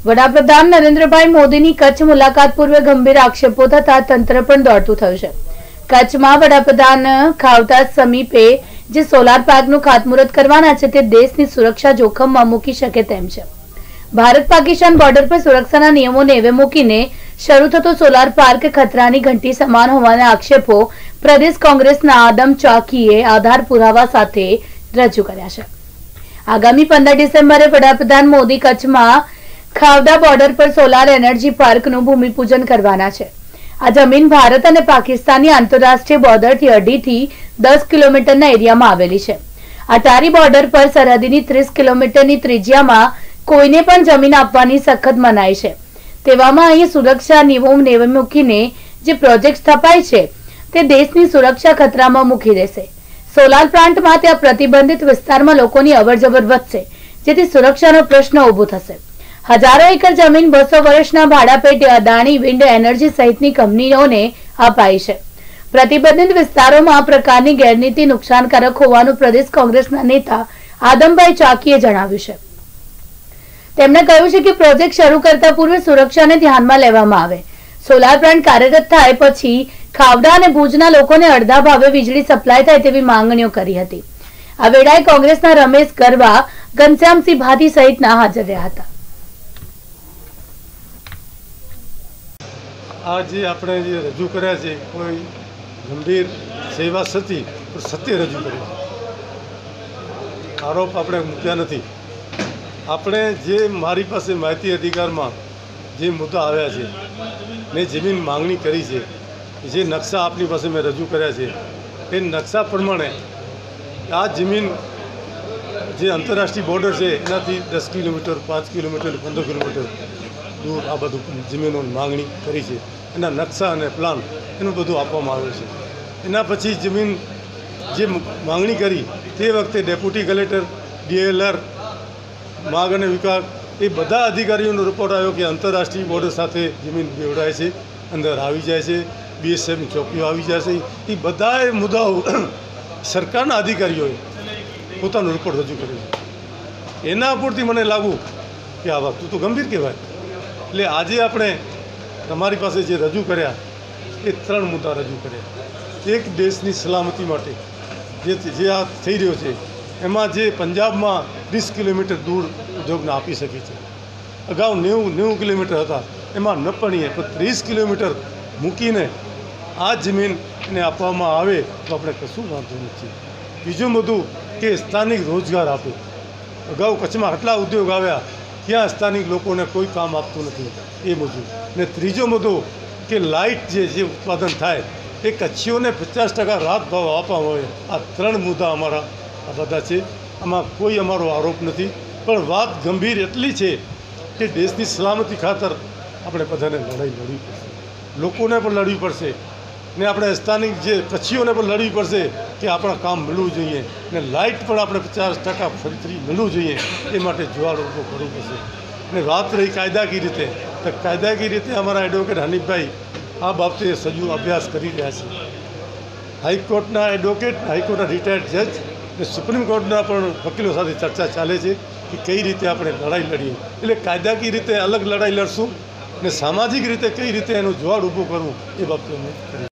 વડાપ્રધાન નરેન્દ્રભાઈ મોદીની કચ્છ મુલાકાત પૂર્વે ગંભીર આક્ષેપો થતા તંત્ર પણ દોડતું થયું છે। કચ્છમાં વડાપ્રધાન ખાવડા સમીપે જે સોલાર પાર્કનું ખાતમુહૂર્ત કરવાના છે તે દેશની સુરક્ષા જોખમમાં મૂકી શકે તેમ છે। ભારત પાકિસ્તાન બોર્ડર પર સુરક્ષાના નિયમો નેવે મૂકીને શરૂ થતો સોલાર પાર્ક ખતરાની ઘંટી સમાન હોવાના આક્ષેપો પ્રદેશ કોંગ્રેસના આદમ ચાકીએ આધાર પુરાવા સાથે રજૂ કર્યા છે। આગામી 15 ડિસેમ્બરે વડાપ્રધાન મોદી કચ્છમાં ખાવડા બોર્ડર પર સોલાર એનર્જી પાર્કનું ભૂમિપૂજન કરવાના છે। આ જમીન ભારત અને પાકિસ્તાનની આંતરરાષ્ટ્રીય બોર્ડરથી 2.5 થી 10 કિલોમીટરના એરિયામાં આવેલી છે। અટારી બોર્ડર પર સરહદીની 30 કિલોમીટરની ત્રિજ્યામાં કોઈને પણ જમીન આપવાની સખત મનાઈ છે। તેવામાં અહીં સુરક્ષા નિયમો નેવે મૂકીને જે પ્રોજેક્ટ સ્થપાય છે તે દેશની સુરક્ષા ખતરામાં મૂકી દેશે। સોલાર પ્લાન્ટમાં ત્યાં પ્રતિબંધિત વિસ્તારમાં લોકોની અવરજવર વધશે, જેથી સુરક્ષાનો પ્રશ્ન ઊભો થશે। હજારો એકર જમીન 200 વર્ષના ભાડા પેટે અદાણી વિન્ડ એનર્જી સહિતની કંપનીઓને અપાઈ છે। પ્રતિબંધિત વિસ્તારોમાં આ પ્રકારની ગેરનીતિ નુકસાનકારક હોવાનું પ્રદેશ કોંગ્રેસના નેતા આદમભાઈ ચાકીએ જણાવ્યું છે। તેમણે કહ્યું છે કે પ્રોજેક્ટ શરૂ કરતા પૂર્વે સુરક્ષાને ધ્યાનમાં લેવામાં આવે। સોલાર પ્લાન્ટ કાર્યરત થાય પછી ખાવડા અને ભુજના લોકોને અડધા ભાવે વીજળી સપ્લાય થાય તેવી માંગણીઓ કરી હતી। આ વેળાએ કોંગ્રેસના રમેશ ગરવા, ઘનશ્યામસિંહ ભાટી સહિતના હાજર રહ્યા હતા। आज આપણે જે રજૂ કર્યા છે કોઈ ગંભીર સેવા સતી સત્ય રજૂ કર્યું છે। આરોપ આપણે મૂક્યા નથી। આપણે જે મારી પાસે માહિતી અધિકારમાં જે મુદ્દા આવ્યા છે મેં જમીન માંગણી કરી છે, જે નકશા આપની પાસે મેં રજૂ કર્યા છે એ નકશા પ્રમાણે આ જમીન જે આંતરરાષ્ટ્રીય બોર્ડર છે એનાથી 10 કિલોમીટર 5 કિલોમીટર 15 કિલોમીટર દૂર આ બધું જમીનોની માંગણી કરી છે। એના નકશા અને પ્લાન એનું બધું આપવામાં આવ્યું છે। એના પછી જમીન જે માંગણી કરી તે વખતે ડેપ્યુટી કલેક્ટર, DLR, માગ અને વિકાસ એ બધા અધિકારીઓનો રિપોર્ટ આવ્યો કે આંતરરાષ્ટ્રીય બોર્ડર સાથે જમીન બેવડાય છે, અંદર આવી જાય છે, BSFની ચોકીઓ આવી જાય છે। એ બધા મુદ્દાઓ સરકારના અધિકારીઓએ પોતાનો રિપોર્ટ રજૂ કર્યો છે। એના ઉપરથી મને લાગ્યું કે આ વસ્તુ તો ગંભીર કહેવાય। એટલે આજે આપણે તમારી પાસે જે રજૂ કર્યા એ 3 મુદ્દા રજૂ કર્યા। એક, દેશની સલામતી માટે જે આ થઈ રહ્યો છે એમાં જે પંજાબમાં 30 કિલોમીટર દૂર ઉદ્યોગને આપી શકે છે, અગાઉ 90 કિલોમીટર હતા એમાં ન પણીએ પણ 30 કિલોમીટર મૂકીને આ જમીનને આપવામાં આવે તો આપણે કશું વાંધો નથી। બીજું મુદ્દો કે સ્થાનિક રોજગાર આપે। અગાઉ કચ્છમાં આટલા ઉદ્યોગ આવ્યા, ત્યાં સ્થાનિક લોકોને કોઈ કામ આપતું નથી, એ મુદ્દો। ને ત્રીજો મુદ્દો કે લાઇટ જે ઉત્પાદન થાય એ કચ્છીઓને 50% રાહત ભાવ આપવામાં આવે। આ 3 મુદ્દા અમારા આ બધા છે। આમાં કોઈ અમારો આરોપ નથી, પણ વાત ગંભીર એટલી છે કે દેશની સલામતી ખાતર આપણે બધાને લડાઈ લડવી પડશે, લોકોને પણ લડવી પડશે ને આપણે સ્થાનિક જે કચ્છીઓને પણ લડવી પડશે કે આપણા કામ મળવું જોઈએ ને લાઇટ પણ આપણે 50% ફરીથી મળવું જોઈએ। એ માટે જુવાળ ઊભો કરવો પડશે। અને વાત રહી કાયદાકીય રીતે, તો કાયદાકીય રીતે અમારા એડવોકેટ હનીફભાઈ આ બાબતે સજુ અભ્યાસ કરી રહ્યા છે। હાઈકોર્ટના એડવોકેટ, હાઈકોર્ટના રિટાયર્ડ જજ અને સુપ્રીમ કોર્ટના પણ વકીલો સાથે ચર્ચા ચાલે છે કે કઈ રીતે આપણે લડાઈ લડીએ। એટલે કાયદાકીય રીતે અલગ લડાઈ લડશું ને સામાજિક રીતે કઈ રીતે એનું જુવાળ ઊભું કરવું એ બાબતે અમે કરીએ।